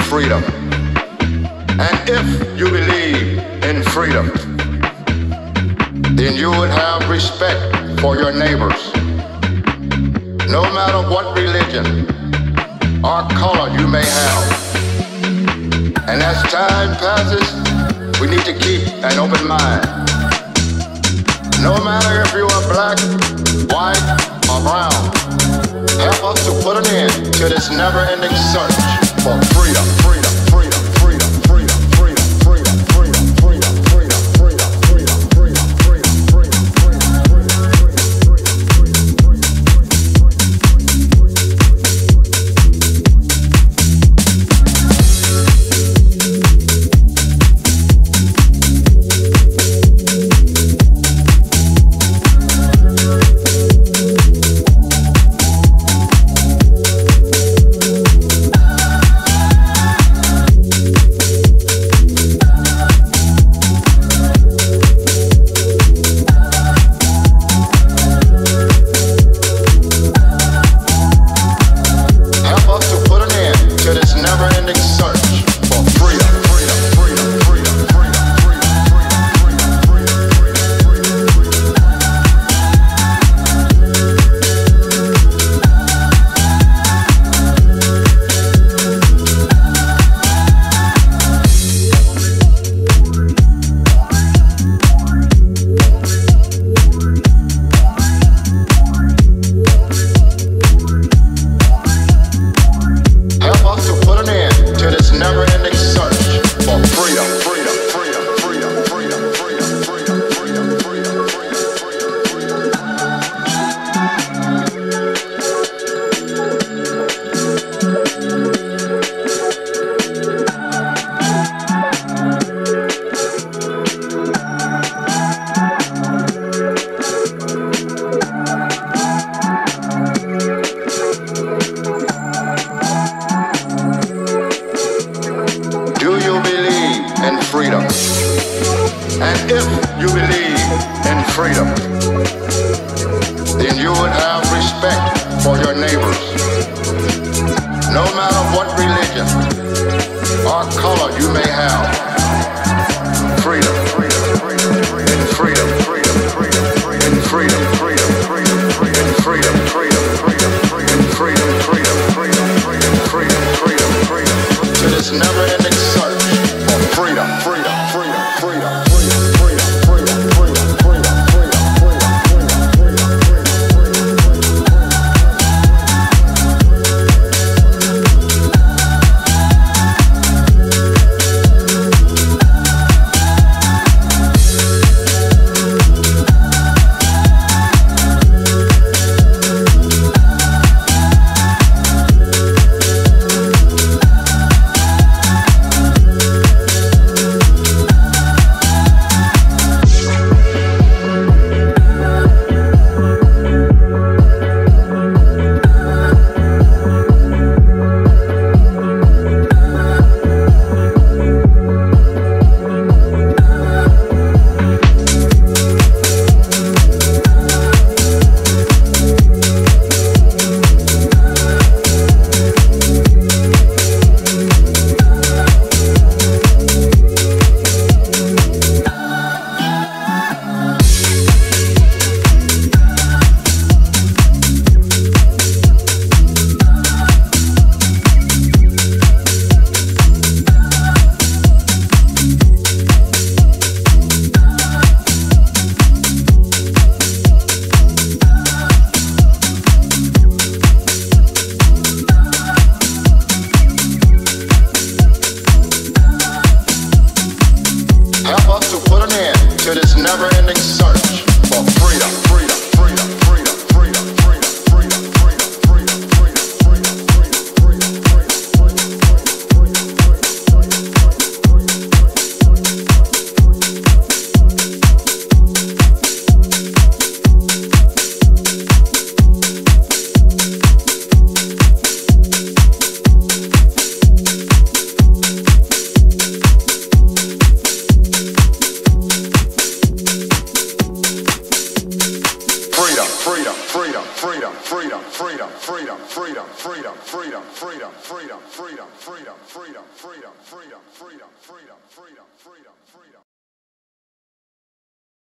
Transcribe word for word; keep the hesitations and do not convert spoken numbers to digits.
freedom. And if you believe in freedom, then you would have respect for your neighbors. No matter what religion or color you may have. And as time passes, we need to keep an open mind. No matter if you are black, white, or brown, help us to put an end to this never-ending search for freedom, freedom, freedom, freedom, freedom, freedom, freedom, freedom, freedom, freedom, freedom, freedom, freedom, freedom, freedom, freedom, freedom, freedom, freedom, freedom, freedom, freedom, freedom, freedom, freedom, freedom, freedom, freedom, freedom.